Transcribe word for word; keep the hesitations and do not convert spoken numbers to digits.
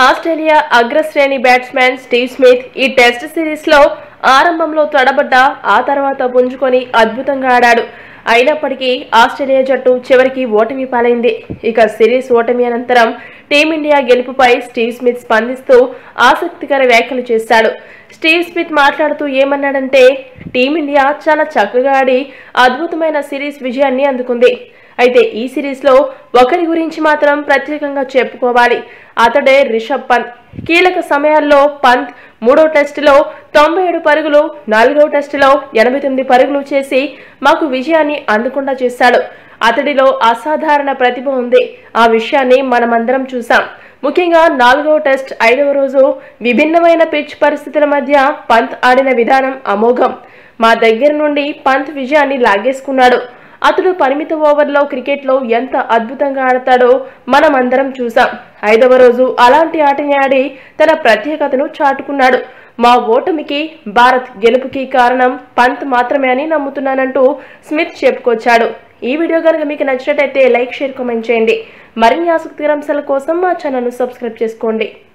Australia అగ్రశ్రేణి batsmen Steve Smith ఈ test series లో ఆరంభంలో తడబడ్డ ఆ తర్వాత పుంజుకొని అద్భుతంగా ఆడాడు. అయినప్పటికీ ఆస్ట్రేలియా జట్టు చివరికి ఓటమి పాలైంది. ఇక సిరీస్ ఓటమి అనంతరం టీమిండియా గెలుపుపై స్టీవ్ స్మిత్ స్పందిస్తూ ఆసక్తికర వ్యాఖ్యలు చేశాడు. స్టీవ్ స్మిత్ మాట్లాడుతూ ఏమన్నాడంటే, టీమిండియా చాలా చక్కగా ఆడి అద్భుతమైన సిరీస్ విజయాన్ని అందుకుంది. అయితే ఈ సిరీస్ లో ఒకరి గురించి మాత్రం ప్రత్యేకంగా చెప్పుకోవాలి. అతడే రిషబ్ పంత్. కీలక సమయాల్లో పంత్ మూడో టెస్టులో తొంభై ఏడు పరుగులు, నాలుగో టెస్టులో ఎనభై తొమ్మిది పరుగులు చేసి మాకు విజయాన్ని అందకుండా చేశాడు. అతడిలో అసాధారణ ప్రతిభ ఉంది. ఆ విషయాన్ని మనమందరం చూసాం. ముఖ్యంగా నాలుగవ టెస్ట్ ఐదవ రోజు విభిన్నమైన పిచ్ పరిస్థితుల మధ్య పంత్ ఆడిన విధానం అమోఘం. మా దగ్గర నుండి పంత్ విజయాన్ని లాగేసుకున్నాడు. అతడు పరిమిత ఓవర్లో క్రికెట్లో ఎంత అద్భుతంగా ఆడతాడో మనమందరం చూసాం. ఐదవ రోజు అలాంటి ఆటని ఆడి తన ప్రత్యేకతను చాటుకున్నాడు. మా ఓటమికి, భారత్ గెలుపుకి కారణం పంత్ మాత్రమే అని నమ్ముతున్నానంటూ స్మిత్ చెప్పుకొచ్చాడు. ఈ వీడియో కనుక మీకు నచ్చినట్టయితే లైక్, షేర్, కామెంట్ చేయండి. మరిన్ని ఆసక్తికర అంశాల కోసం మా ఛానల్ను సబ్స్క్రైబ్ చేసుకోండి.